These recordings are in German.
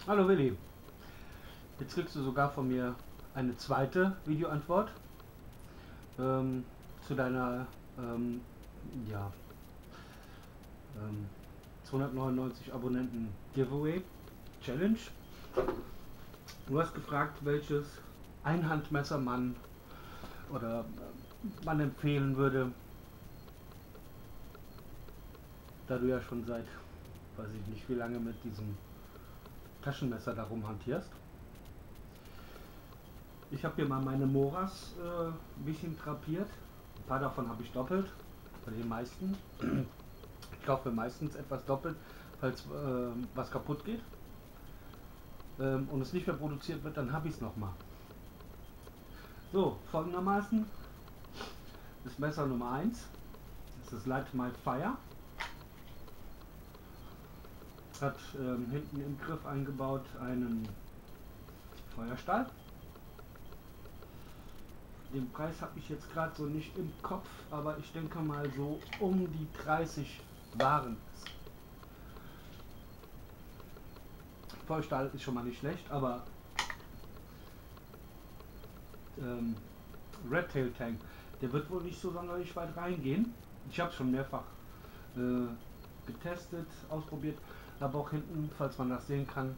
Hallo Willi, jetzt kriegst du sogar von mir eine zweite Videoantwort ähm, zu deiner ähm, ja, ähm, 299 Abonnenten Giveaway Challenge. Du hast gefragt, welches Einhandmesser man empfehlen würde, da du ja schon seit, weiß ich nicht wie lange mit diesem Taschenmesser darum hantierst. Ich habe hier mal meine Moras ein bisschen drapiert. Ein paar davon habe ich doppelt, bei den meisten. Ich kaufe meistens etwas doppelt, falls was kaputt geht und es nicht mehr produziert wird, dann habe ich es nochmal. So, folgendermaßen ist Messer Nummer 1. Das ist Light My Fire. Hat hinten im Griff eingebaut einen Feuerstahl. Den Preis habe ich jetzt gerade so nicht im Kopf, aber ich denke mal so um die 30 waren es. Feuerstahl ist schon mal nicht schlecht, aber Red Tail Tank, der wird wohl nicht so sonderlich weit reingehen. Ich habe schon mehrfach getestet, ausprobiert, habe auch hinten, falls man das sehen kann,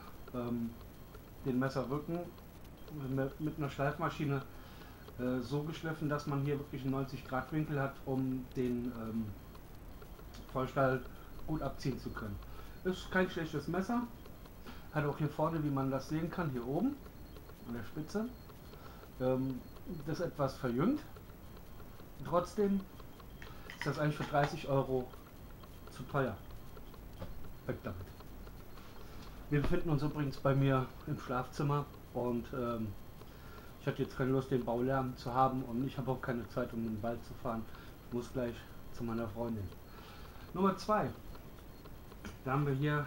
den Messerrücken mit einer Schleifmaschine so geschliffen, dass man hier wirklich einen 90 Grad Winkel hat, um den Vollstahl gut abziehen zu können. Ist kein schlechtes Messer, hat auch hier vorne, wie man das sehen kann, hier oben an der Spitze, das etwas verjüngt. Trotzdem ist das eigentlich für 30 Euro zu teuer. Weg damit. Wir befinden uns übrigens bei mir im Schlafzimmer und ich hatte jetzt keine Lust, den Baulärm zu haben und ich habe auch keine Zeit, um in den Wald zu fahren. Ich muss gleich zu meiner Freundin. Nummer 2. Da haben wir hier.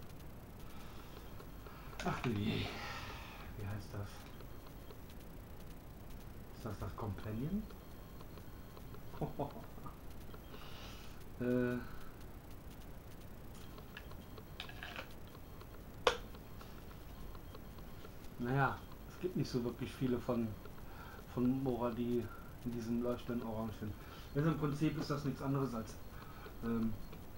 Ach du je. Wie heißt das? Ist das Companion? äh, naja, es gibt nicht so wirklich viele von Mora, die in diesem leuchtenden Orange sind. Also im Prinzip ist das nichts anderes ähm,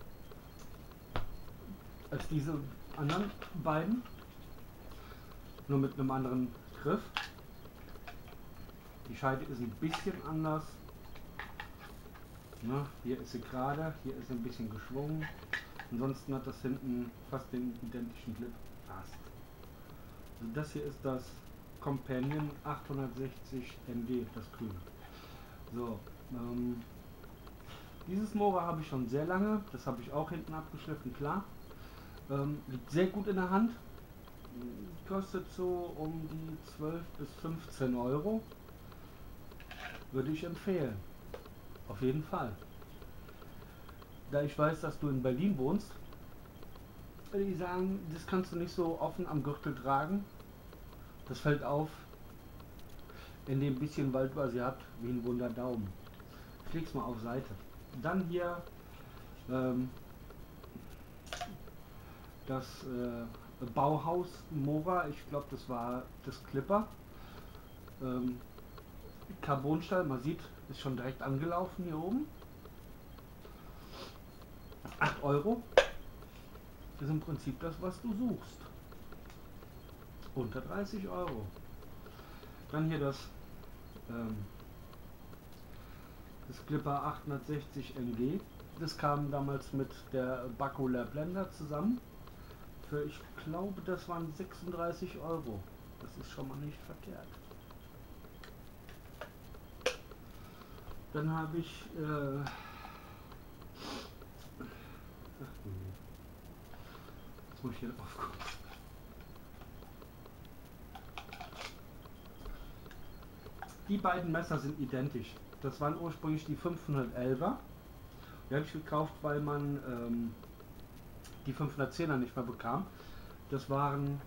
als diese anderen beiden, nur mit einem anderen Griff. Die Scheide ist ein bisschen anders. Ne? Hier ist sie gerade, hier ist sie ein bisschen geschwungen. Ansonsten hat das hinten fast den identischen Clip. Fast. Also das hier ist das Companion 860 MD, das grüne. So, dieses Mora habe ich schon sehr lange, das habe ich auch hinten abgeschliffen, klar. Liegt sehr gut in der Hand, kostet so um die 12 bis 15 Euro. Würde ich empfehlen, auf jeden Fall. Da ich weiß, dass du in Berlin wohnst, würde ich sagen, das kannst du nicht so offen am Gürtel tragen. Das fällt auf in dem bisschen Wald, was ihr habt, wie ein wunder Daumen. Ich leg's mal auf Seite. Dann hier das Bauhaus Mora, ich glaube das war das Clipper. Carbonstahl, man sieht, ist schon direkt angelaufen hier oben. 8 Euro ist im Prinzip das, was du suchst. Unter 30 Euro. Dann hier das Clipper 860 MG. Das kam damals mit der Bacula Blender zusammen. Für, ich glaube, das waren 36 Euro. Das ist schon mal nicht verkehrt. Dann habe ich jetzt muss ich hier drauf gucken. Die beiden Messer sind identisch. Das waren ursprünglich die 511er. Die habe ich gekauft, weil man die 510er nicht mehr bekam. Das waren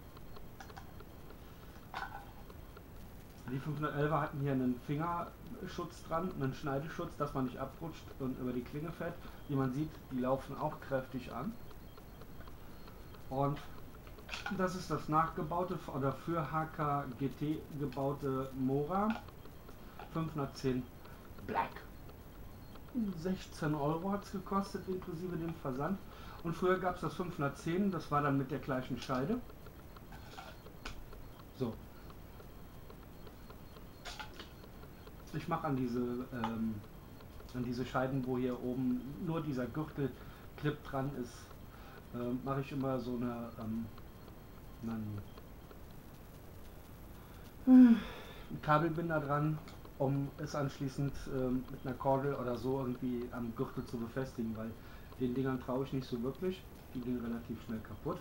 die 511er hatten hier einen Fingerschutz dran, einen Schneideschutz, dass man nicht abrutscht und über die Klinge fällt. Wie man sieht, die laufen auch kräftig an. Und Das ist das nachgebaute oder für HK GT gebaute Mora 510 Black. 16 Euro hat es gekostet, inklusive dem Versand. Und früher gab es das 510, das war dann mit der gleichen Scheide. So. Ich mache an diese Scheiden, wo hier oben nur dieser Gürtelclip dran ist, mache ich immer so einen Kabelbinder dran, um es anschließend mit einer Kordel oder so irgendwie am Gürtel zu befestigen, weil den Dingern traue ich nicht so wirklich. Die gehen relativ schnell kaputt.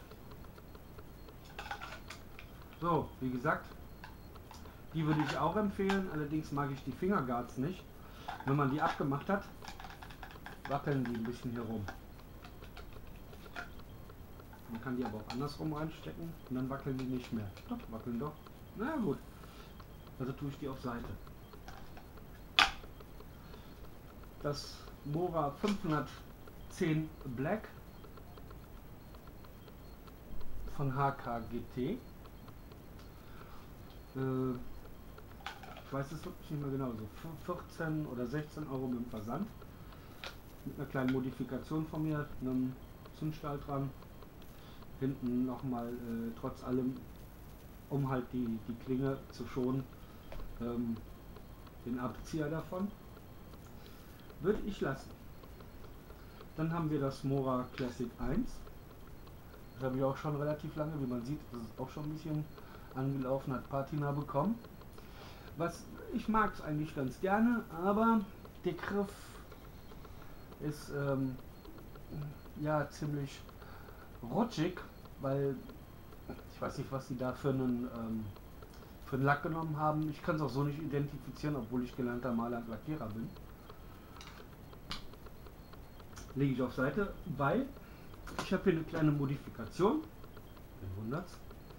So, wie gesagt, die würde ich auch empfehlen, allerdings mag ich die Fingerguards nicht. Wenn man die abgemacht hat, wackeln die ein bisschen hier rum. Man kann die aber auch andersrum reinstecken und dann wackeln die nicht mehr. Doch, wackeln doch. Na gut. Also tue ich die auf Seite. Das Mora 510 Black von HK GT. Ich weiß es wirklich nicht mehr genau, so 14 oder 16 Euro mit dem Versand. Mit einer kleinen Modifikation von mir, einem Zündstahl dran. Hinten nochmal trotz allem, um halt die Klinge zu schonen, den Abzieher davon. Würde ich lassen. Dann haben wir das Mora Classic 1. Das habe ich auch schon relativ lange, wie man sieht, das ist auch schon ein bisschen angelaufen, hat Patina bekommen. Was ich mag es eigentlich ganz gerne, aber der Griff ist ja ziemlich rutschig, weil ich weiß nicht, was sie da für einen Lack genommen haben. Ich kann es auch so nicht identifizieren, obwohl ich gelernter Maler und Lackierer bin. Lege ich auf Seite, weil ich habe hier eine kleine Modifikation. Wen wundert's?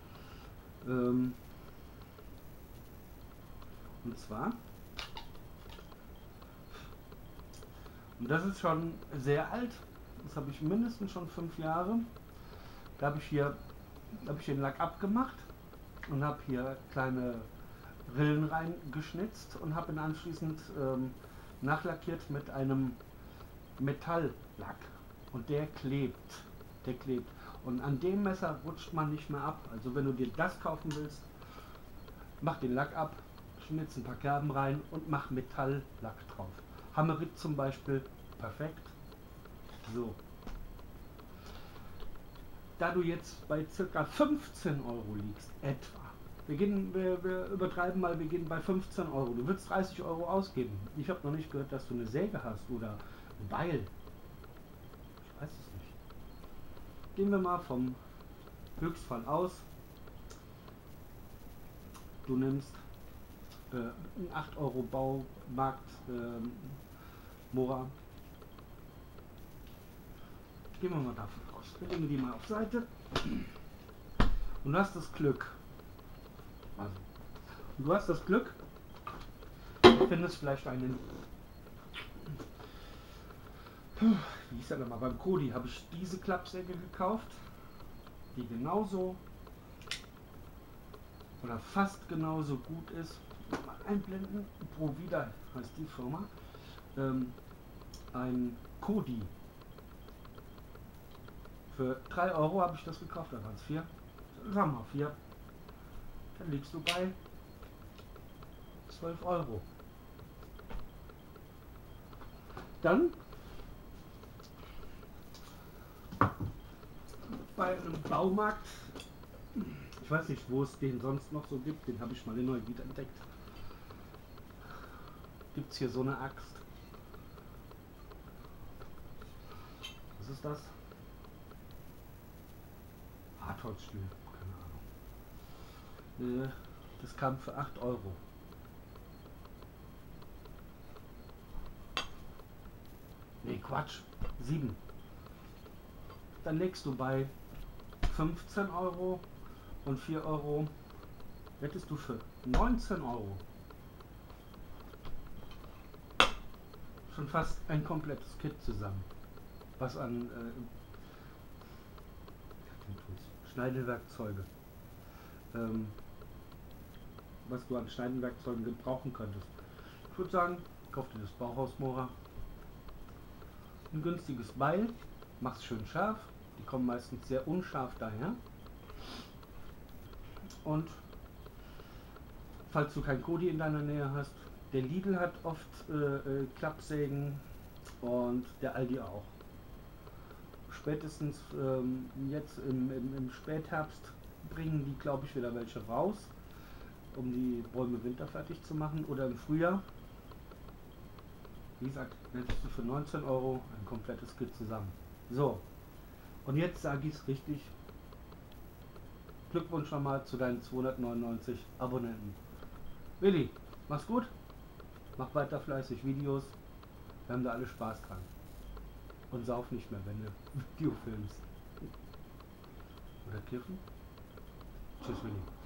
Und zwar, und das ist schon sehr alt, das habe ich mindestens schon 5 Jahre. Da habe ich den Lack abgemacht und habe hier kleine Rillen reingeschnitzt und habe ihn anschließend nachlackiert mit einem Metalllack. Und der klebt. Und an dem Messer rutscht man nicht mehr ab. Also wenn du dir das kaufen willst, mach den Lack ab, schnitz ein paar Kerben rein und mach Metalllack drauf. Hammerit zum Beispiel, perfekt. So. Da du jetzt bei ca. 15 Euro liegst, etwa. Wir übertreiben mal, wir gehen bei 15 Euro. Du willst 30 Euro ausgeben. Ich habe noch nicht gehört, dass du eine Säge hast oder ein Beil. Ich weiß es nicht. Gehen wir mal vom Höchstfall aus. Du nimmst einen 8 Euro Baumarkt Mora. Gehen wir mal davon aus. Wir legen die mal auf Seite. Und du hast das Glück. Du findest vielleicht einen. Wie hieß er denn mal? Beim Kodi habe ich diese Klappsäge gekauft, die genauso oder fast genauso gut ist. Mal einblenden. Provida heißt die Firma. Ein Kodi. Für 3 Euro habe ich das gekauft, da waren es 4. Sagen wir mal 4. Dann liegst du bei 12 Euro. Dann bei einem Baumarkt, ich weiß nicht, wo es den sonst noch so gibt, den habe ich mal in Neuwied entdeckt. Gibt es hier so eine Axt? Was ist das? Hartholzstiel, keine Ahnung. Das kam für 8 Euro. Nee, Quatsch, 7. Dann legst du bei 15 Euro und 4 Euro, hättest du für 19 Euro schon fast ein komplettes Kit zusammen. Was an Schneidewerkzeuge. Was du an Schneidewerkzeugen gebrauchen könntest. Ich würde sagen, kauf dir das Bauhausbohrer. Ein günstiges Beil, mach's schön scharf. Die kommen meistens sehr unscharf daher. Und falls du kein Kodi in deiner Nähe hast, der Lidl hat oft Klappsägen und der Aldi auch. Spätestens jetzt im Spätherbst bringen die, glaube ich, wieder welche raus, um die Bäume winterfertig zu machen, oder im Frühjahr. Wie gesagt, hättest du für 19 Euro ein komplettes Kit zusammen. So, und jetzt sage ich es richtig. Glückwunsch nochmal zu deinen 299 Abonnenten. Willi, mach's gut, mach weiter fleißig Videos, wir haben da alle Spaß dran. Und sauf nicht mehr, wenn du Video filmst. Oder kiffen. Tschüss, Willi.